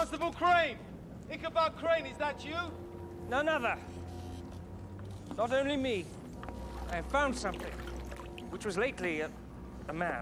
Constable Crane! Ichabod Crane, is that you? None other. Not only me. I have found something, which was lately a man.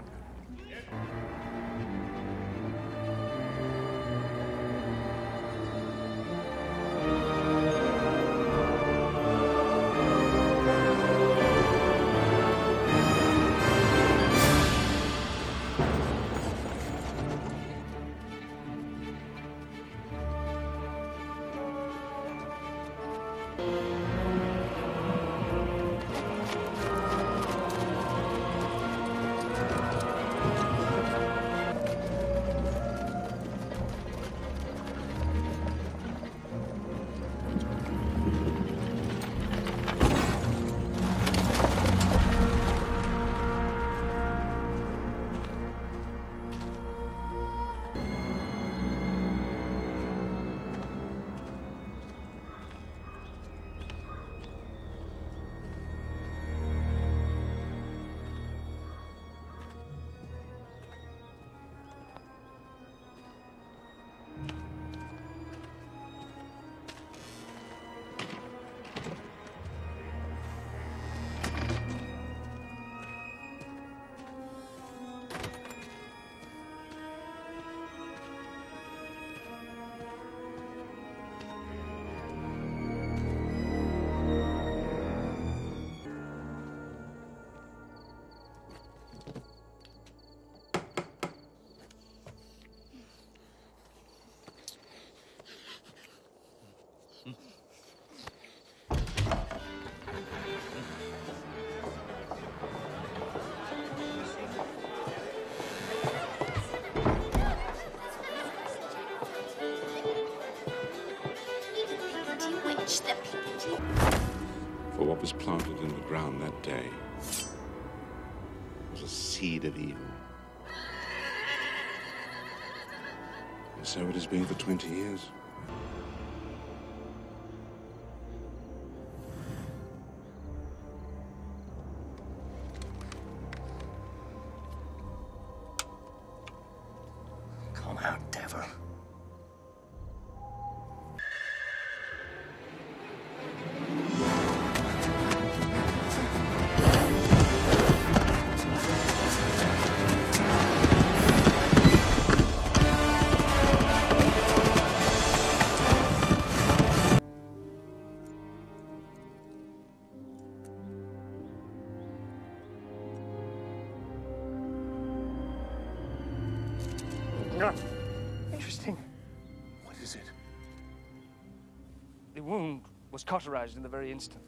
For what was planted in the ground that day was a seed of evil. And so it has been for 20 years. Come out, devil. Interesting. What is it? The wound was cauterized in the very instant.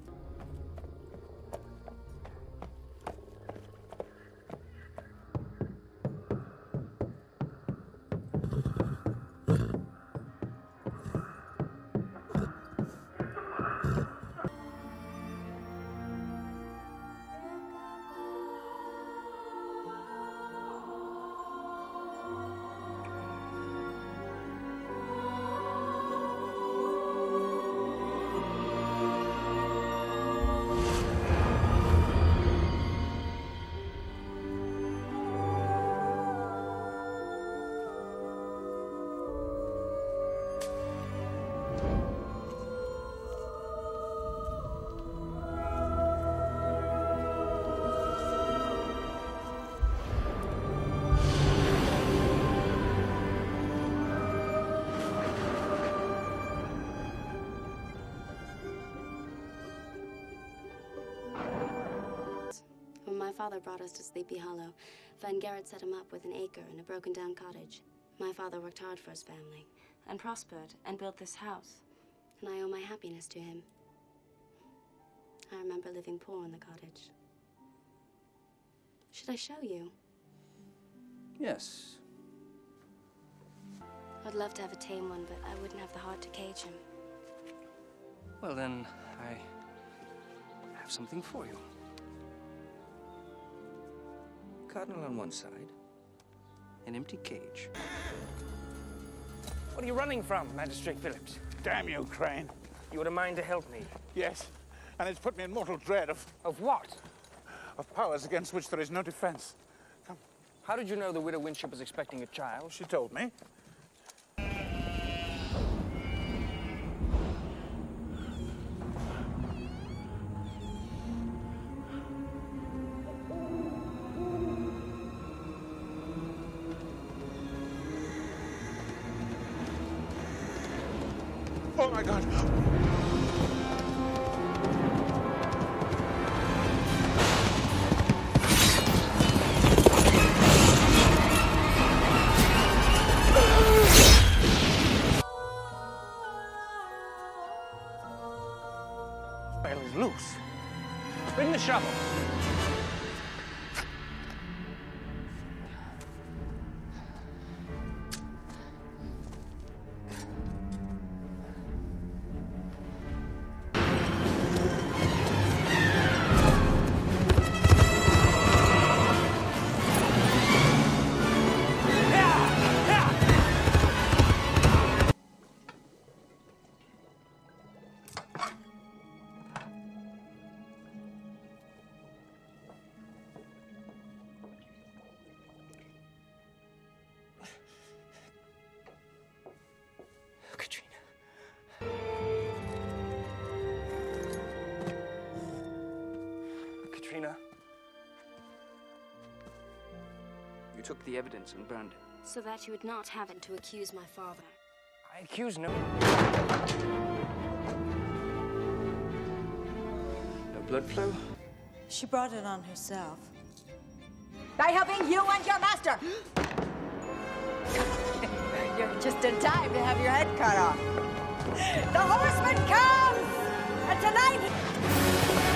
When my father brought us to Sleepy Hollow, Van Garrett set him up with an acre and a broken-down cottage. My father worked hard for his family and prospered and built this house, and I owe my happiness to him. I remember living poor in the cottage. Should I show you? Yes. I'd love to have a tame one, but I wouldn't have the heart to cage him. Well, then, I have something for you. Cardinal on one side, an empty cage. What are you running from, Magistrate Phillips? Damn you, Crane. You had a mind to help me. Yes, and it's put me in mortal dread of what? Of powers against which there is no defense. Come. How did you know the Widow Winship was expecting a child? She told me. Oh, my God. Bell is loose. Bring the shovel. Katrina. You took the evidence and burned it. So that you would not have it to accuse my father. I accuse no. No blood flow? She brought it on herself. By helping you and your master! You're just in time to have your head cut off. The horseman comes! And tonight...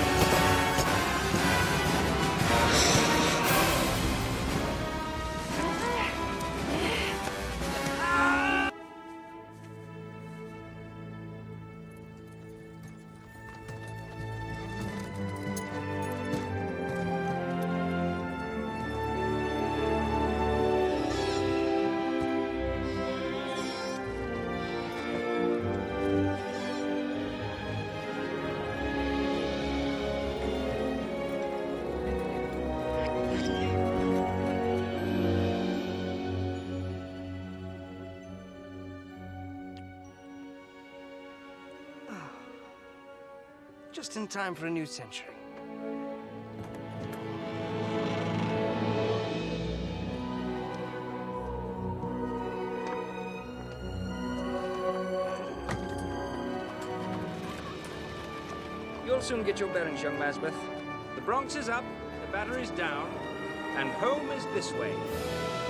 Just in time for a new century. You'll soon get your bearings, young Masbeth. The Bronx is up, the battery's down, and home is this way.